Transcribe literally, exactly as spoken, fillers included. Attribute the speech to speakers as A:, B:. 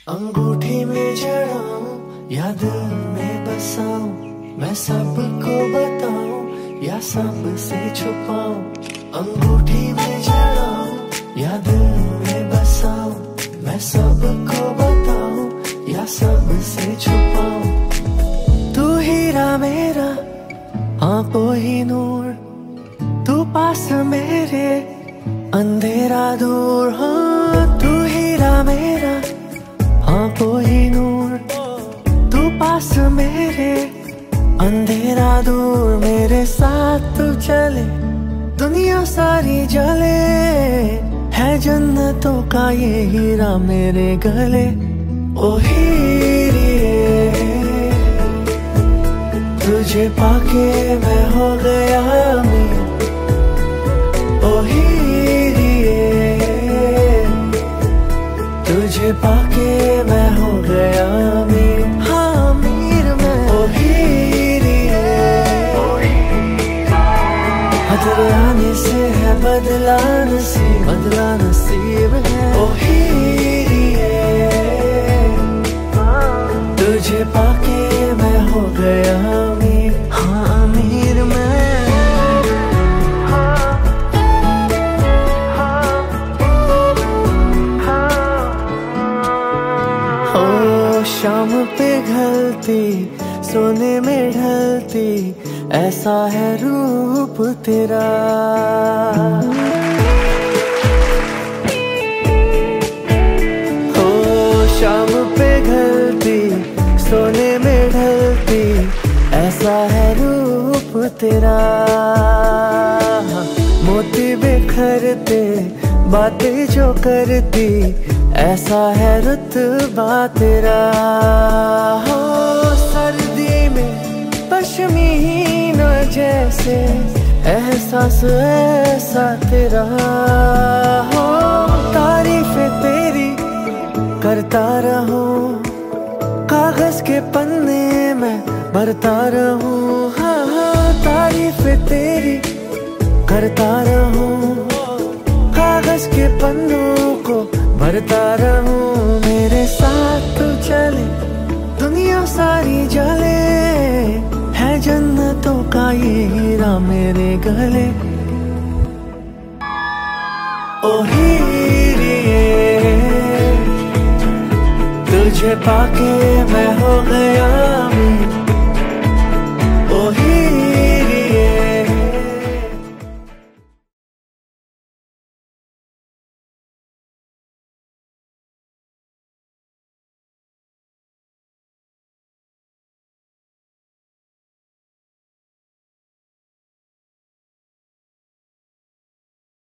A: अंगूठी में जड़ाऊं या दिल में बसाऊं, मैं सबको बताऊं या सबसे छुपाऊं। अंगूठी में जड़ाऊं या दिल में बसाऊं, मैं सबको बताऊं या सबसे छुपाऊं। तू हीरा मेरा आंखों ही नूर, तू पास मेरे अंधेरा दूर। हाँ तू हीरा मेरा आंखों ही नूर, तू पास मेरे अंधेरा दूर। मेरे साथ तू चले दुनिया सारी जले, है जन्नतों का ये हीरा मेरे गले। ओ हीरिए तुझे पाके मैं हो गया अमीर। ओ हीरिए तुझे पाके मैं हो गया अमीर। हाँ अमीर मैं। ओ हीरिए तेरे आने से है बदला नसीब, बदला नसीब है। ओ हीरिए तुझे पाके मैं हो गया अमीर। हाँ अमीर मैं। शाम पे घलती सोने में ढलती, ऐसा है रूप तेरा। ओ शाम पे घलती सोने में ढलती, ऐसा है रूप तेरा। मोती बिखरते बातें जो करती, ऐसा है रुतबा तेरा। हो सर्दी में पश्मीना जैसे एहसास ऐसा तेरा। हो तारीफ तेरी करता रहूं, कागज के पन्ने में भरता रहूं। हाँ हाँ तारीफ तेरी करता रहूं, कागज के पन्नों को भरता रहूं। मेरे साथ तू चले दुनिया सारी जले, है जन्नतों का ये हीरा मेरे गले। ओ हीरिए तुझे पाके मैं हो गया